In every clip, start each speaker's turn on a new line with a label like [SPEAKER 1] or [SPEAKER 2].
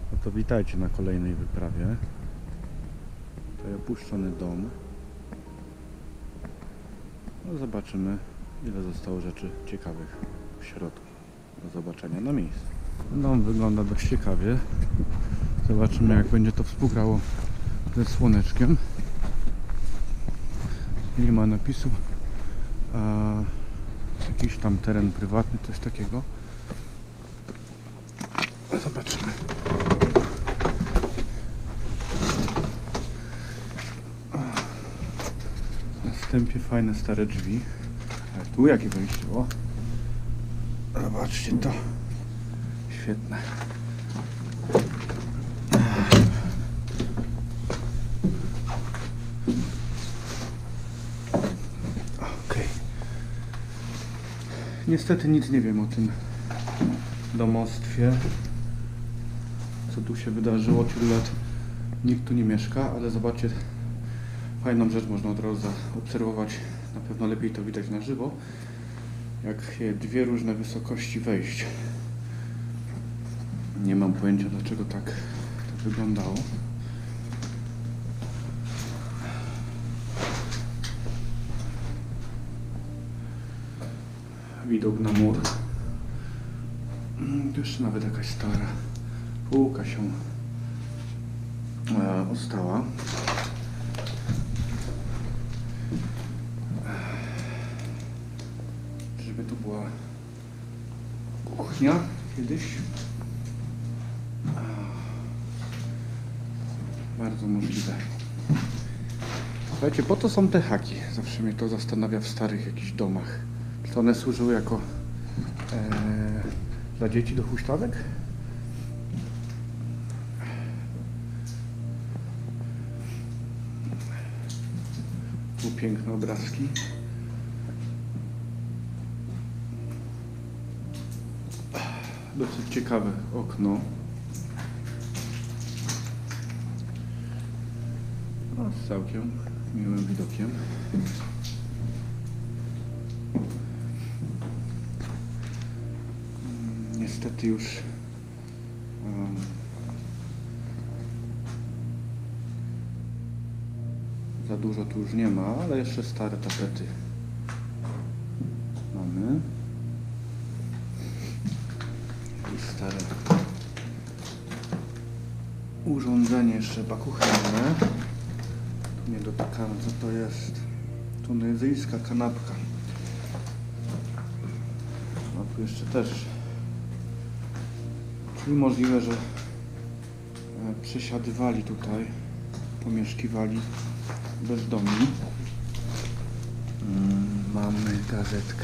[SPEAKER 1] No to witajcie na kolejnej wyprawie. To opuszczony dom. No zobaczymy, ile zostało rzeczy ciekawych w środku do zobaczenia na miejscu. Dom wygląda dość ciekawie. Zobaczymy, jak będzie to współgrało ze słoneczkiem. Nie ma napisu. Jakiś tam teren prywatny, coś takiego. Zobaczymy. Na wstępie fajne stare drzwi. Ale tu jakie wejście, o! Zobaczcie to. Świetne. Okej. Niestety nic nie wiem o tym domostwie. Co tu się wydarzyło, tylu lat nikt tu nie mieszka, ale zobaczcie, fajną rzecz można od razu zaobserwować. Na pewno lepiej to widać na żywo, jak dwie różne wysokości wejść. Nie mam pojęcia, dlaczego tak to wyglądało. Widok na mur. Tu jeszcze nawet jakaś stara półka się ostała. Żeby tu była kuchnia kiedyś. Bardzo możliwe. Słuchajcie, po to są te haki. Zawsze mnie to zastanawia w starych jakichś domach. Czy one służyły jako dla dzieci do huśtawek? Tu piękne obrazki. Dosyć ciekawe okno. No, z całkiem miłym widokiem. Niestety już za dużo tu już nie ma, ale jeszcze stare tapety mamy. I stare urządzenie jeszcze bakuchenne. Tu nie dotykamy, co to jest. Tunezyjska kanapka. A tu jeszcze też. Czyli możliwe, że przesiadywali tutaj, pomieszkiwali bezdomni. Mamy gazetkę.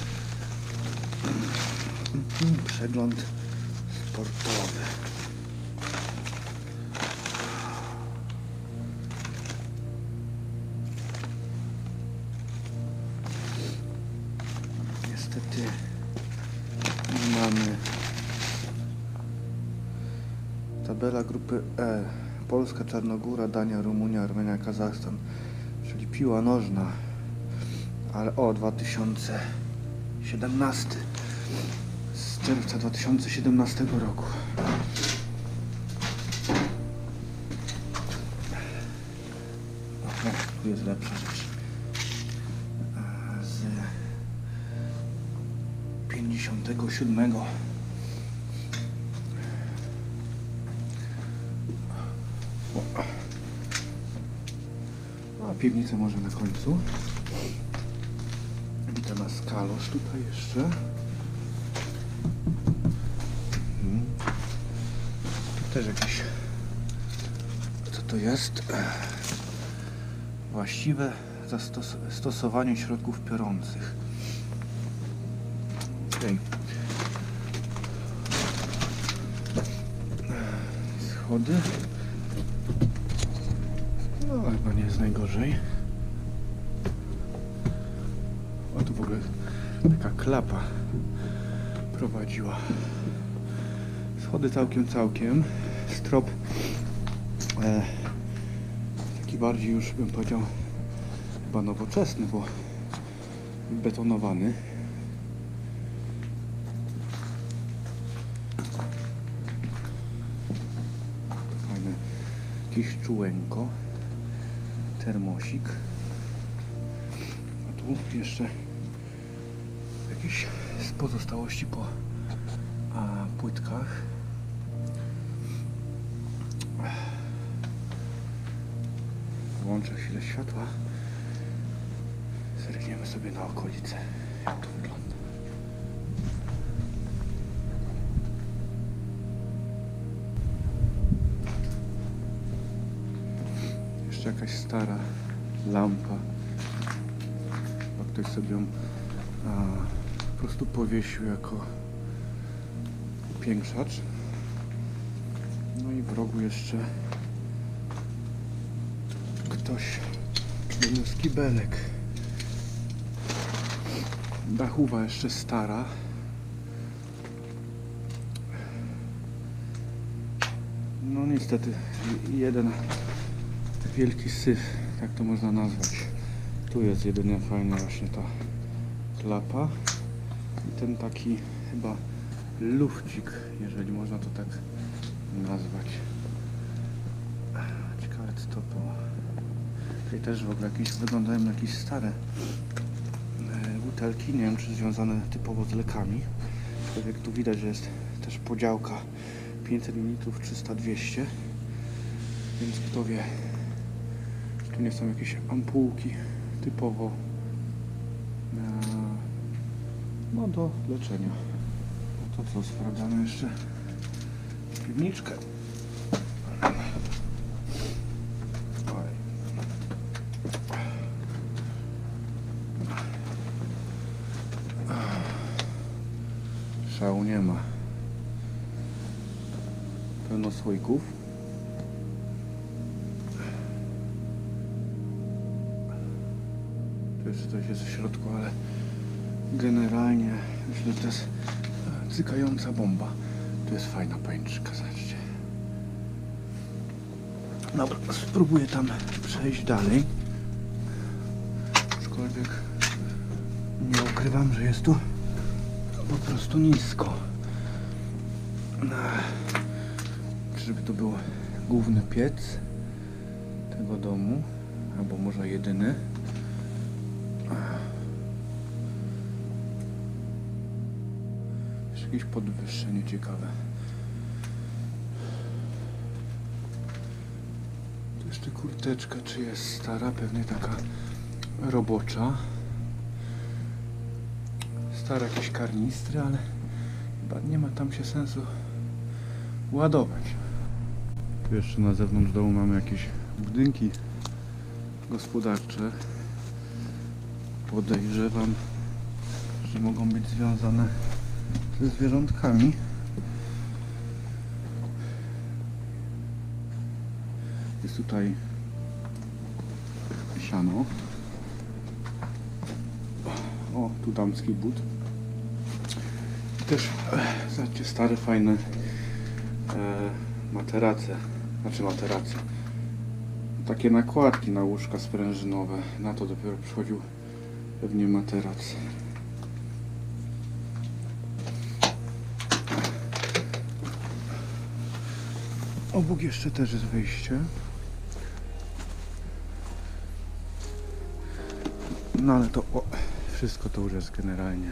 [SPEAKER 1] Przegląd sportowy. Niestety nie mamy. Tabela grupy E. Polska, Czarnogóra, Dania, Rumunia, Armenia, Kazachstan. Czyli piła nożna. Ale o, 2017. Z czerwca 2017 roku. Tu jest lepsza rzecz. Z 57. A piwnicę może na końcu. Widzę nas kalosz tutaj jeszcze. Tu też jakieś... Co to jest? Właściwe zastosowanie środków piorących. Okay. Schody. No chyba nie jest najgorzej. O, tu w ogóle taka klapa prowadziła. Schody całkiem. Strop taki bardziej już bym powiedział chyba nowoczesny, bo betonowany. Jakieś czułenko, termosik, a tu jeszcze jakieś z pozostałości po płytkach. Włączę chwilę światła, zerkniemy sobie na okolice, jak to wygląda. Jeszcze jakaś stara lampa, bo ktoś sobie ją po prostu powiesił jako upiększacz. No i w rogu jeszcze ktoś wyniósł kibelek. Dachuwa jeszcze stara. No niestety jeden wielki syf, jak to można nazwać. Tu jest jedynie fajna właśnie ta klapa i ten taki chyba lufcik, jeżeli można to tak nazwać. Ciekawe co to było. Tutaj też w ogóle jakieś wyglądają na jakieś stare butelki, nie wiem czy związane typowo z lekami. Jak tu widać, że jest też podziałka 500 ml, 300, 200, więc kto wie, tu nie są jakieś ampułki typowo no do leczenia. No to co, sprawdzamy jeszcze piwniczkę. Szału nie ma. Pełno słoików. Tu jeszcze coś jest w środku, ale generalnie myślę, że to jest cykająca bomba. Tu jest fajna pańczka, zobaczcie. Dobra, spróbuję tam przejść dalej. Aczkolwiek nie ukrywam, że jest tu po prostu nisko. Czyżby to był główny piec tego domu, albo może jedyny. Jeszcze jakieś podwyższenie ciekawe. Tu jeszcze kurteczka, czy jest stara, pewnie taka robocza. Stare jakieś karnistry, ale chyba nie ma tam się sensu ładować. Tu jeszcze na zewnątrz domu mamy jakieś budynki gospodarcze. Podejrzewam, że mogą być związane ze zwierzątkami. Jest tutaj siano. O, tu damski but. Też, zobaczcie, stare, fajne materace. Znaczy materace. Takie nakładki na łóżka sprężynowe. Na to dopiero przychodził pewnie materac. Obok jeszcze też jest wyjście. No ale to wszystko to już jest generalnie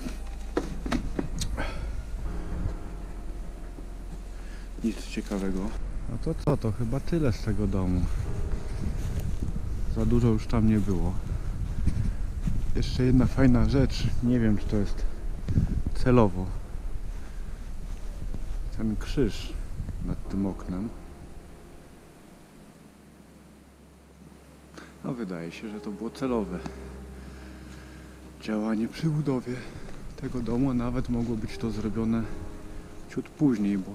[SPEAKER 1] nic ciekawego. No to co, to chyba tyle z tego domu. Za dużo już tam nie było. Jeszcze jedna fajna rzecz, nie wiem czy to jest celowo. Ten krzyż nad tym oknem. No wydaje się, że to było celowe działanie przy budowie tego domu, a nawet mogło być to zrobione ciut później, bo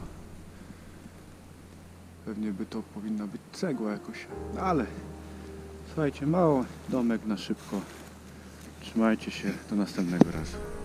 [SPEAKER 1] pewnie by to powinna być cegła jakoś, ale słuchajcie, mało domek na szybko. Trzymajcie się, do następnego razu.